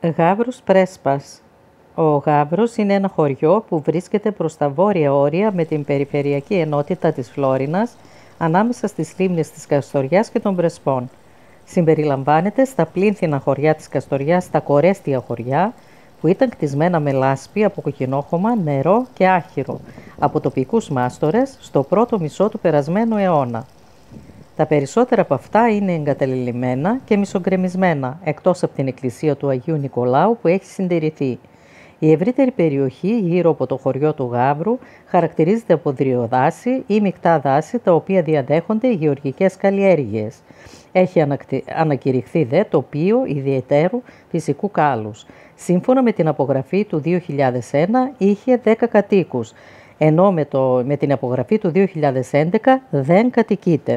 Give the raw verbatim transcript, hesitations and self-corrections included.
Γαύρος Πρέσπας. Ο Γαύρος είναι ένα χωριό που βρίσκεται προς τα βόρεια όρια με την περιφερειακή ενότητα της Φλόρινας, ανάμεσα στις λίμνες της Καστοριάς και των Πρεσπών. Συμπεριλαμβάνεται στα πλήνθυνα χωριά της Καστοριάς τα Κορέστια χωριά, που ήταν κτισμένα με λάσπη από κοκκινόχωμα, νερό και άχυρο, από τοπικούς μάστορες στο πρώτο μισό του περασμένου αιώνα. Τα περισσότερα από αυτά είναι εγκαταλελειμμένα και μισογκρεμισμένα, εκτός από την εκκλησία του Αγίου Νικολάου που έχει συντηρηθεί. Η ευρύτερη περιοχή γύρω από το χωριό του Γαύρου χαρακτηρίζεται από δριοδάση ή μεικτά δάση, τα οποία διαδέχονται γεωργικές καλλιέργειες. Έχει ανακηρυχθεί δε τοπίο ιδιαιτέρου φυσικού κάλους. Σύμφωνα με την απογραφή του δύο χιλιάδες ένα είχε δέκα κατοίκους, ενώ με, το, με την απογραφή του δύο χιλιάδες έντεκα δεν κατοικείται.